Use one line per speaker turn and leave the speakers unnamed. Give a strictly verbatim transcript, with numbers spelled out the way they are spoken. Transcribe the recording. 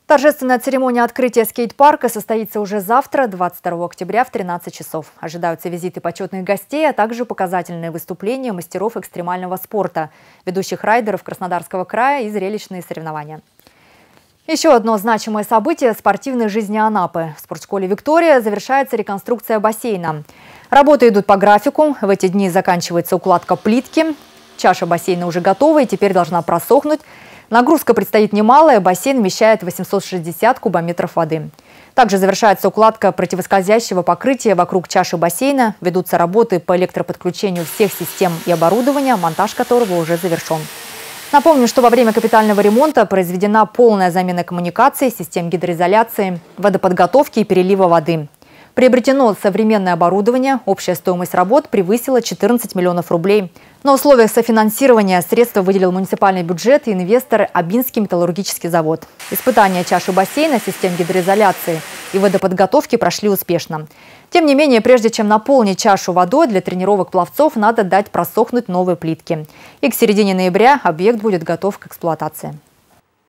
Торжественная церемония открытия скейт-парка состоится уже завтра, двадцать второго октября в тринадцать часов. Ожидаются визиты почетных гостей, а также показательные выступления мастеров экстремального спорта, ведущих райдеров Краснодарского края и зрелищные соревнования. Еще одно значимое событие – спортивной жизни Анапы. В спортшколе «Виктория» завершается реконструкция бассейна. Работы идут по графику. В эти дни заканчивается укладка плитки. Чаша бассейна уже готова и теперь должна просохнуть. Нагрузка предстоит немалая, бассейн вмещает восемьсот шестьдесят кубометров воды. Также завершается укладка противоскользящего покрытия вокруг чаши бассейна. Ведутся работы по электроподключению всех систем и оборудования, монтаж которого уже завершен. Напомню, что во время капитального ремонта произведена полная замена коммуникаций, систем гидроизоляции, водоподготовки и перелива воды. Приобретено современное оборудование. Общая стоимость работ превысила четырнадцать миллионов рублей. На условиях софинансирования средства выделил муниципальный бюджет и инвестор Абинский металлургический завод. Испытания чаши бассейна, систем гидроизоляции и водоподготовки прошли успешно. Тем не менее, прежде чем наполнить чашу водой, для тренировок пловцов надо дать просохнуть новые плитки. И к середине ноября объект будет готов к эксплуатации.